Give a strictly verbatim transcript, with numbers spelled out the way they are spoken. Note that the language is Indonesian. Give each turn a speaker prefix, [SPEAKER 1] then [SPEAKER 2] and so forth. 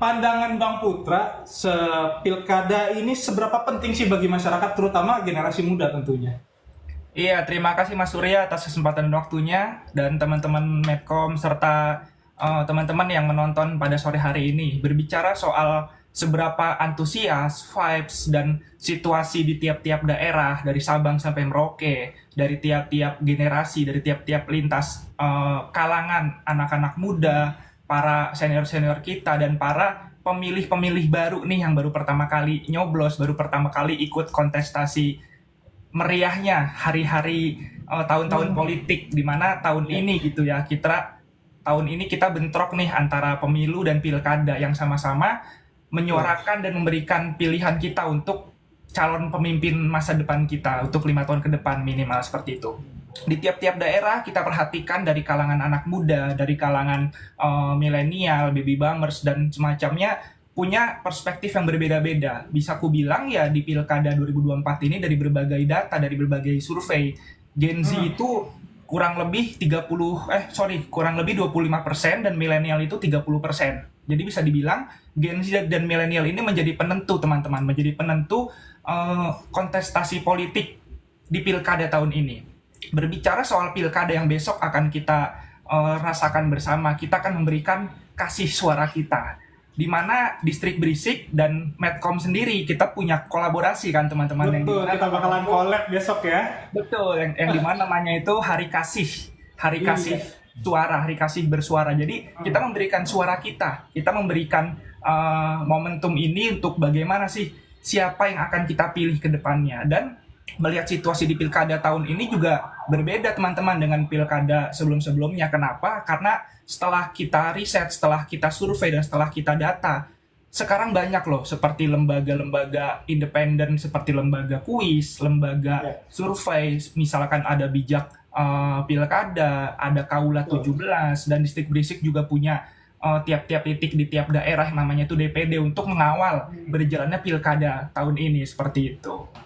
[SPEAKER 1] pandangan Bang Putra, sepilkada ini seberapa penting sih bagi masyarakat, terutama generasi muda tentunya?
[SPEAKER 2] Iya, terima kasih Mas Surya atas kesempatan dan waktunya, dan teman-teman Medcom serta uh, teman-teman yang menonton pada sore hari ini. Berbicara soal seberapa antusias, vibes, dan situasi di tiap-tiap daerah, dari Sabang sampai Merauke, dari tiap-tiap generasi, dari tiap-tiap lintas uh, kalangan anak-anak muda, para senior-senior kita, dan para pemilih-pemilih baru nih yang baru pertama kali nyoblos, baru pertama kali ikut kontestasi meriahnya hari-hari uh, tahun-tahun
[SPEAKER 1] Hmm.
[SPEAKER 2] politik, di mana tahun ini gitu ya, kita tahun ini kita bentrok nih antara pemilu dan pilkada yang sama-sama menyuarakan dan memberikan pilihan kita untuk calon pemimpin masa depan kita untuk lima tahun ke depan minimal, seperti itu. Di tiap-tiap daerah kita perhatikan dari kalangan anak muda, dari kalangan uh, milenial, baby boomers, dan semacamnya punya perspektif yang berbeda-beda. Bisa ku bilang ya di Pilkada dua ribu dua puluh empat ini, dari berbagai data, dari berbagai survei, Gen Z
[SPEAKER 1] Hmm.
[SPEAKER 2] itu kurang lebih tiga puluh eh sorry, kurang lebih dua puluh lima persen, dan milenial itu tiga puluh persen. Jadi bisa dibilang Gen Z dan milenial ini menjadi penentu, teman-teman, menjadi penentu uh, kontestasi politik di Pilkada tahun ini. Berbicara soal Pilkada yang besok akan kita uh, rasakan bersama, kita akan memberikan kasih suara kita, di mana Distrik Berisik dan Medcom sendiri kita punya kolaborasi kan teman-teman. Yang
[SPEAKER 1] Betul,
[SPEAKER 2] dimana-
[SPEAKER 1] kita bakalan collab besok ya.
[SPEAKER 2] Betul, yang, yang dimana namanya itu Hari Kasih, Hari
[SPEAKER 1] Iya.
[SPEAKER 2] Kasih Suara, Hari Kasih Bersuara. Jadi kita memberikan suara kita, kita memberikan uh, momentum ini untuk bagaimana sih siapa yang akan kita pilih ke depannya. Dan melihat situasi di Pilkada tahun ini juga berbeda teman-teman dengan Pilkada sebelum-sebelumnya. Kenapa? Karena setelah kita riset, setelah kita survei, dan setelah kita data, sekarang banyak loh seperti lembaga-lembaga independen, seperti lembaga kuis, lembaga
[SPEAKER 1] Ya.
[SPEAKER 2] survei, misalkan ada Bijak uh, Pilkada, ada Kaula
[SPEAKER 1] Betul.
[SPEAKER 2] tujuh belas, dan Distrik Berisik juga punya uh, tiap-tiap titik di tiap daerah yang namanya itu D P D untuk mengawal berjalannya Pilkada tahun ini, seperti itu.